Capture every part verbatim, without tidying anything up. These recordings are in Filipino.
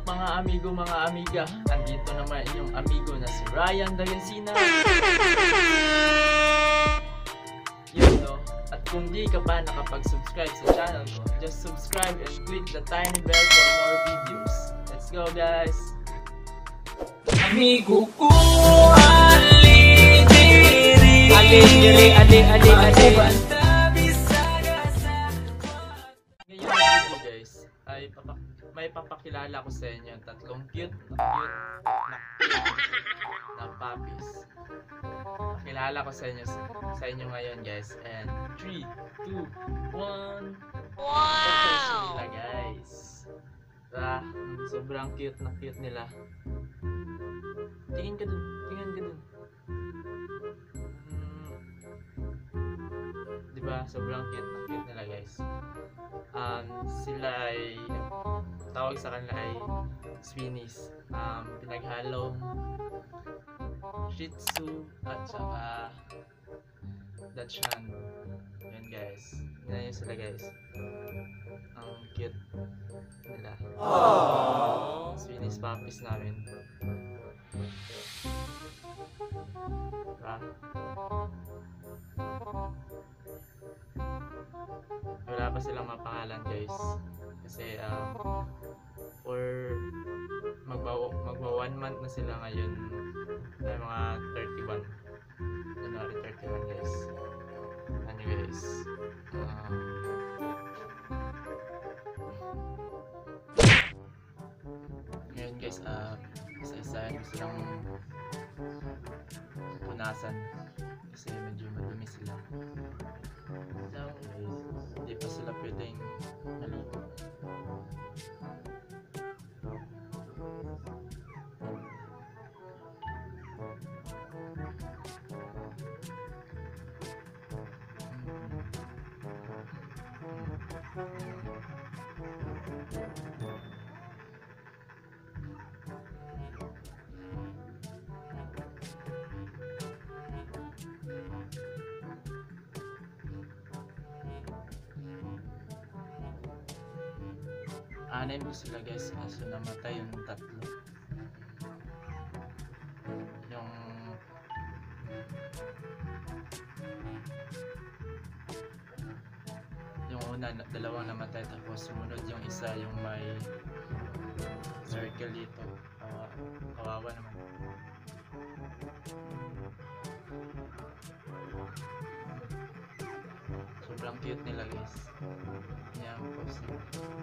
mga amigo, mga amiga? Andito naman inyong amigo na si Ryan Dagansina. Yun no. At kung di ka pa nakapag-subscribe sa channel ko, just subscribe and click the tiny bell for more videos. Let's go guys! Amigo ko, alidiri, alidiri, ali, ali, ali, ngayon video guys, ay papak may papakilala ko sa inyo tatlong cute na cute na cute na puppies. Pakilala ko sa inyo sa inyo ngayon guys, and three, two, one. Wow! Nila guys. Diba? Sobrang cute na cute nila. Tingin ka dun, tingin ka dun. Hmm. Diba? Sobrang cute na cute nila guys. Um, sila ay tawag sa kanila ay Schweenies. Um, pinaghalong Shih Tzu at saka Dachshund. Yan guys. Yan yun sila guys. Ang cute nila. Aww. Schweenies puppies namin. Diba? Wala pa silang mapangalan guys. Kasi um, for magba, magba one month na sila ngayon. Ay mga thirty-one. January thirty-one guys. Ano guys? Um, ngayon guys, uh, isa-isahin ko silang punasan kasi medyo madumi sila. So guys, hindi pa sila pwedeng maligo. Anim po sila guys, kaso namatay yung tatlo. Yung yung una, dalawang namatay, tapos sumunod yung isa, yung may circle dito. Kawa, kawawa naman. Sobrang cute nila guys. Yan po sila.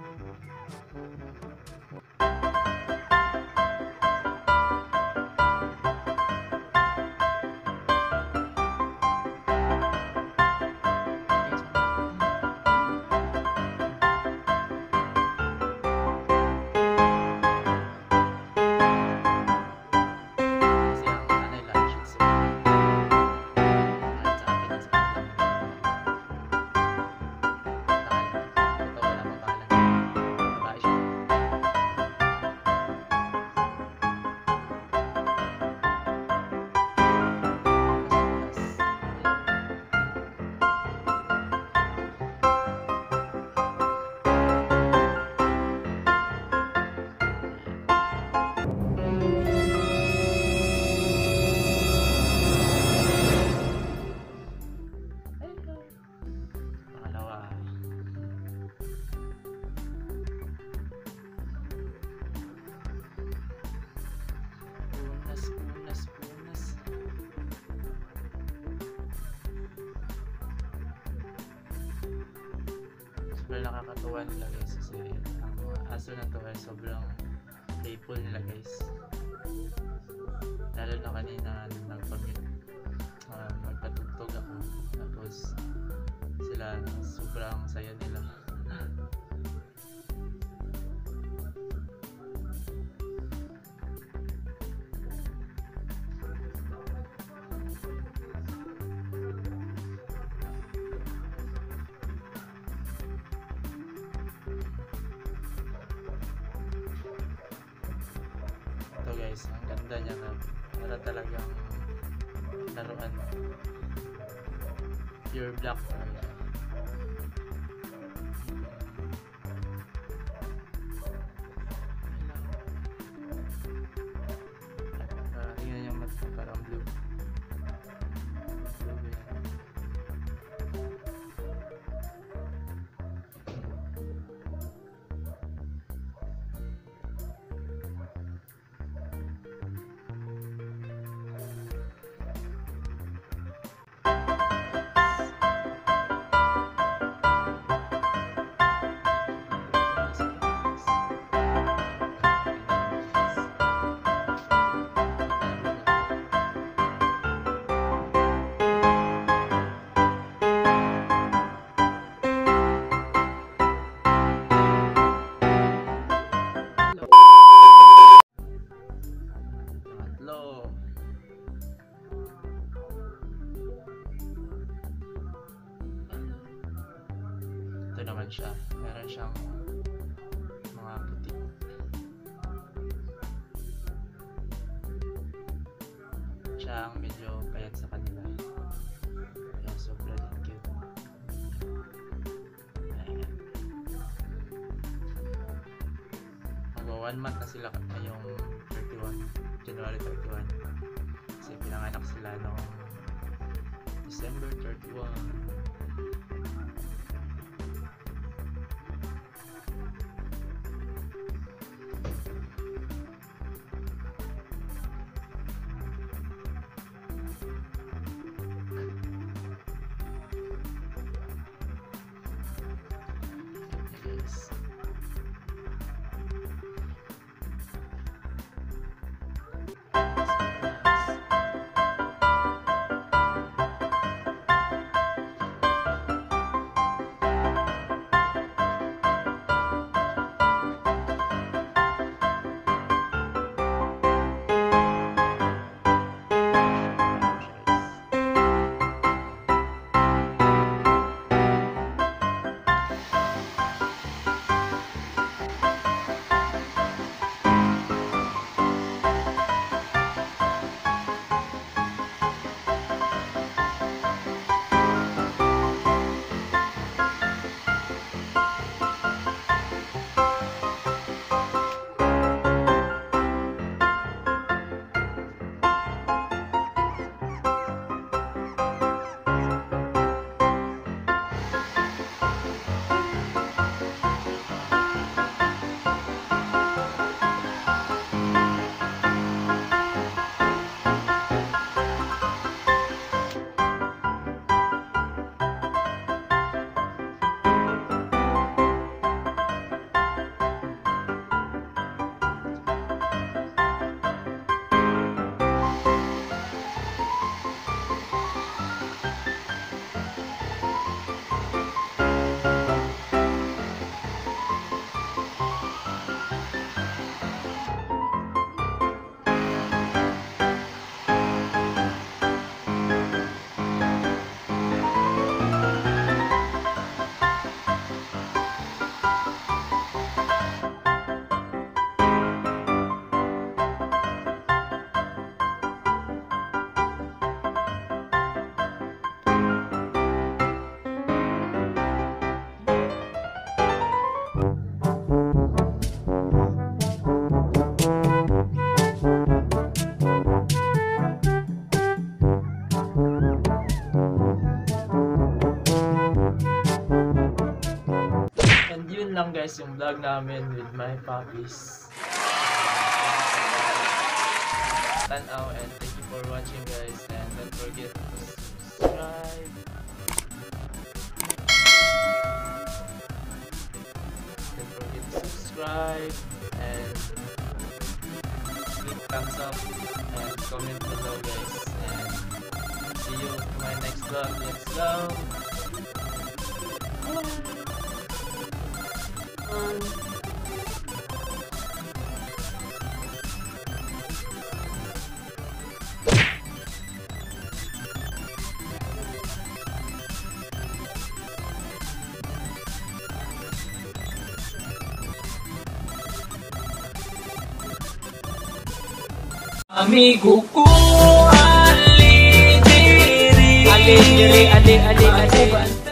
Sobrang nakakatuwa nila guys kasi ang mga aso na to ay sobrang playful nila guys, lalo na kanina nagpamit uh, magpatugtog ako, tapos sila sobrang saya nila. Guys, ang ganda niya ka, para talagang laruan, pure black talaga. naman siya. Meron siyang mga puti. Siya ang medyo payat sa kanila. Kaya sobrang cute. Ayan. Mag one month na sila ngayong thirty-one, January thirty-one. Kasi pinanganak sila noong December thirty-one. Lang guys yung vlog namin with my puppies. Tanaw, and thank you for watching guys, and don't forget to subscribe. Don't forget to subscribe and click thumbs up and comment below guys, and see you to my next vlog. Let's go! Amigo ko, ali diri, ali diri, ali ali ali.